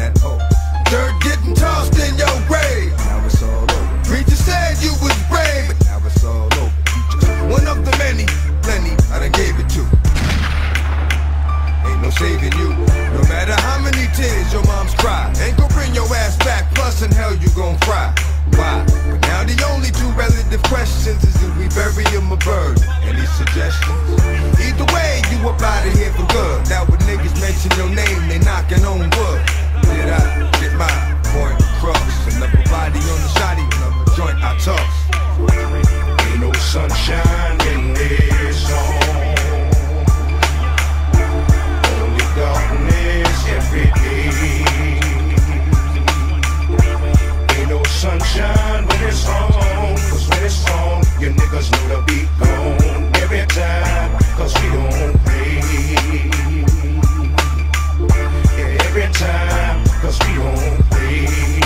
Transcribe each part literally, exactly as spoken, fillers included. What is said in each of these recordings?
that hoe. Dirt getting tossed in your grave. Now it's all over. Preacher said you was brave, but now it's all over. You just one of the many, plenty I done gave it to. Ain't no saving you. No matter how many tears your mom's cry, ain't gon' bring your ass back. Plus in hell you gon' fry. Why? But now the only two relative questions is if we bury him or burn. Any suggestions? Either way, you up out of here for good. Now when niggas mention your name, they knocking on wood. Did I get my point across? Another body on the shotty, another joint I toss. Ain't no sunshine in this home. Only darkness every day. Ain't no sunshine when it's on. Cause when it's on, your niggas know the beat gone. Every time, cause we don't play. Yeah, every time, cause we don't play.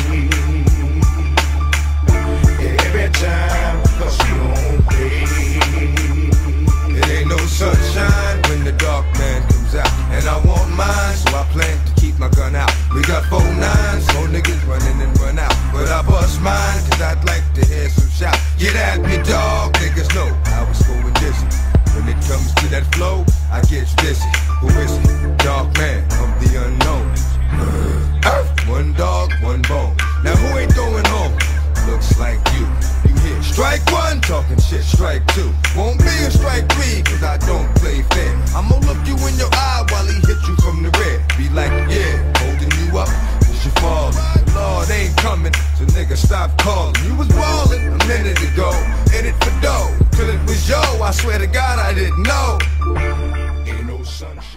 Yeah, every time, cause we don't play. It ain't no sunshine when the dark man comes out. And I want mine, so I plan to keep my gun out. We got four nines, more niggas running and run out. But I bust mine, cause I'd like to hear some shout. Get at me, dog, niggas know how it's going dizzy. When it comes to that flow, I get busy. Who is it? Dark man of the unknown. Earth, one dog, one bone. Now who ain't going home? Looks like you. You hear strike one, talking shit, strike two. Won't be a strike three, cause I don't play fair. I'ma look you in your eye while he hit you from the rear. Be like, yeah, holding you up, cause you falling. The Lord ain't coming, so nigga stop calling. You was ballin' a minute ago, in it for dough. Till it was yo, I swear to God I didn't know. Ain't no sunshine.